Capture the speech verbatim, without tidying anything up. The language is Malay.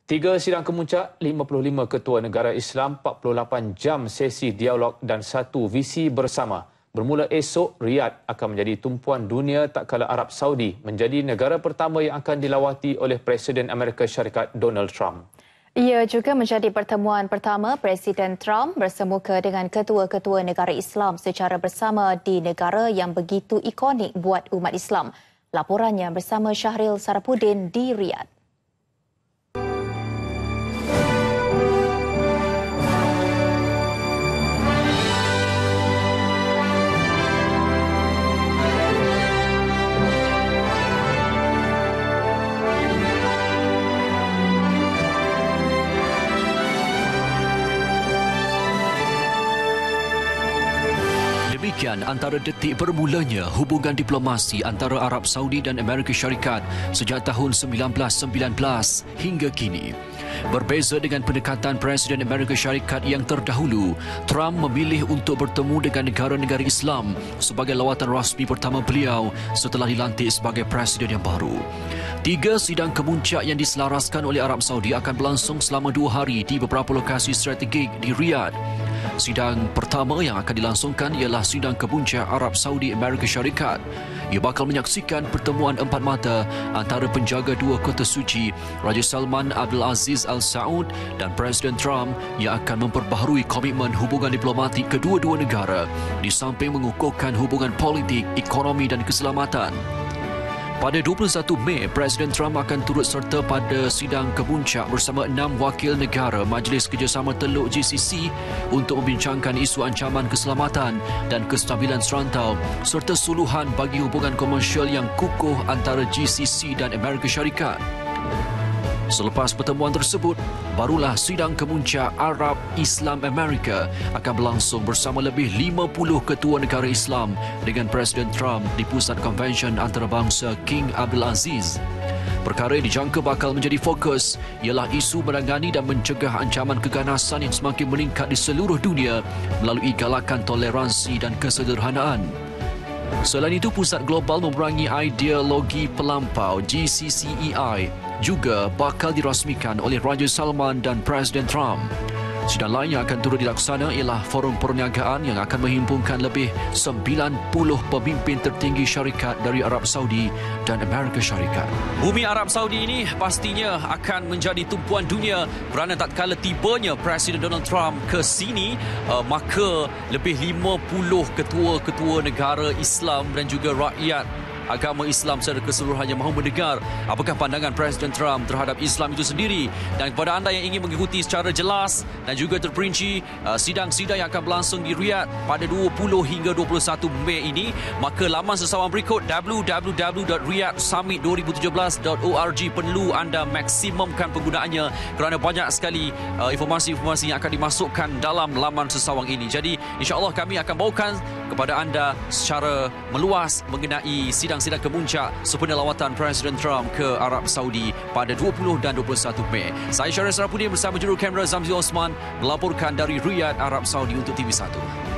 Tiga sidang kemuncak, lima puluh lima ketua negara Islam, empat puluh lapan jam sesi dialog dan satu visi bersama. Bermula esok, Riyadh akan menjadi tumpuan dunia tak kala Arab Saudi menjadi negara pertama yang akan dilawati oleh Presiden Amerika Syarikat Donald Trump. Ia juga menjadi pertemuan pertama Presiden Trump bersemuka dengan ketua-ketua negara Islam secara bersama di negara yang begitu ikonik buat umat Islam. Laporannya bersama Syahril Sarapudin di Riyadh. Demikian antara detik bermulanya hubungan diplomasi antara Arab Saudi dan Amerika Syarikat sejak tahun seribu sembilan ratus sembilan belas hingga kini. Berbeza dengan pendekatan Presiden Amerika Syarikat yang terdahulu, Trump memilih untuk bertemu dengan negara-negara Islam sebagai lawatan rasmi pertama beliau setelah dilantik sebagai Presiden yang baru. Tiga sidang kemuncak yang diselaraskan oleh Arab Saudi akan berlangsung selama dua hari di beberapa lokasi strategik di Riyadh. Sidang pertama yang akan dilangsungkan ialah sidang kemuncak Arab Saudi Amerika Syarikat. Ia bakal menyaksikan pertemuan empat mata antara penjaga dua kota suci, Raja Salman Abdul Aziz Al Saud dan Presiden Trump yang akan memperbaharui komitmen hubungan diplomatik kedua-dua negara di samping mengukuhkan hubungan politik, ekonomi dan keselamatan. Pada dua puluh satu Mei, Presiden Trump akan turut serta pada sidang kemuncak bersama enam wakil negara Majlis Kerjasama Teluk G C C untuk membincangkan isu ancaman keselamatan dan kestabilan serantau serta suluhan bagi hubungan komersial yang kukuh antara G C C dan Amerika Syarikat. Selepas pertemuan tersebut, barulah sidang kemuncak Arab Islam Amerika akan berlangsung bersama lebih lima puluh ketua negara Islam dengan Presiden Trump di Pusat Konvensyen Antarabangsa King Abdul Aziz. Perkara yang dijangka bakal menjadi fokus ialah isu menangani dan mencegah ancaman keganasan yang semakin meningkat di seluruh dunia melalui galakan toleransi dan kesederhanaan. Selain itu, Pusat Global Memerangi Ideologi Pelampau G C C E I juga bakal dirasmikan oleh Raja Salman dan Presiden Trump. Sidang lain yang akan turut dilaksana ialah Forum Perniagaan yang akan menghimpunkan lebih sembilan puluh pemimpin tertinggi syarikat dari Arab Saudi dan Amerika Syarikat. Bumi Arab Saudi ini pastinya akan menjadi tumpuan dunia kerana tak kala tibanya Presiden Donald Trump ke sini, uh, maka lebih lima puluh ketua-ketua negara Islam dan juga rakyat agama Islam secara keseluruhannya mahu mendengar apakah pandangan Presiden Trump terhadap Islam itu sendiri. Dan kepada anda yang ingin mengikuti secara jelas dan juga terperinci uh, sidang-sidang yang akan berlangsung di Riyadh pada dua puluh hingga dua puluh satu Mei ini, maka laman sesawang berikut w w w dot riyadh summit dua ribu tujuh belas dot org perlu anda maksimumkan penggunaannya kerana banyak sekali uh, informasi-informasi yang akan dimasukkan dalam laman sesawang ini. Jadi insya-Allah kami akan bawakan kepada anda secara meluas mengenai sidang sidang kemuncak sempena lawatan Presiden Trump ke Arab Saudi pada dua puluh dan dua puluh satu Mei. Saya Syahril Sarapudin bersama juru kamera Zamzil Osman melaporkan dari Riyadh, Arab Saudi untuk T V satu.